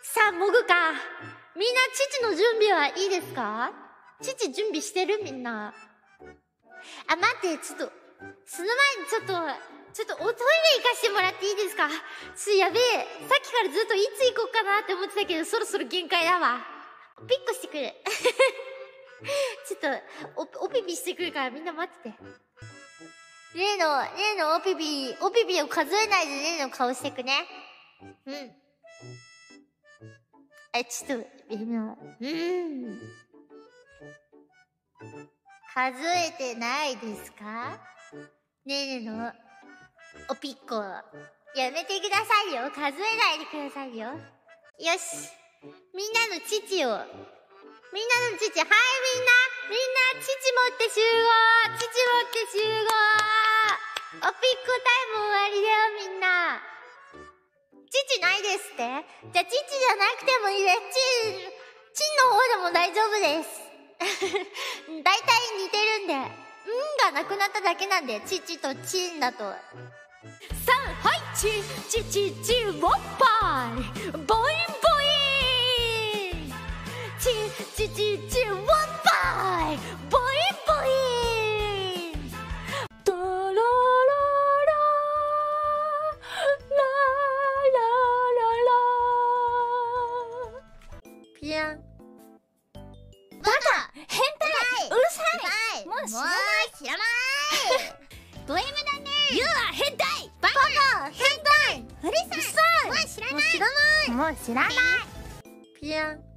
さあ、もぐか。みんな、父の準備はいいですか？父準備してるみんな。あ、待って、ちょっと、その前にちょっとおトイレ行かしてもらっていいですか？やべえ。さっきからずっといつ行こうかなって思ってたけど、そろそろ限界だわ。ピッコしてくる。ちょっと、おピピしてくるからみんな待ってて。例のおピピを数えないで例の顔してくね。うん。ちょっと、数えてないですか？ねの、おピッコ。やめてくださいよ。数えないでくださいよ。よし。みんなの父を。はい、みんな、父持って集合。おピッコタイム終わりだよ、みんな。父ないですって？じゃあ、父じゃなくてもいいです。チンの方でも大丈夫です。大体似てるんで。がなくなっただけなんで、父とチンだと。さあ、はい、チン、ウォッパイ、ボインボイン。チン、ウォッパイ、ボインボイン。ドロロロララララ。ピアン。バカ！変態！うるさい！もう知らない！ド M だね！ユウは変態！バカ！変態！うるさい！もう知らない！ピアン。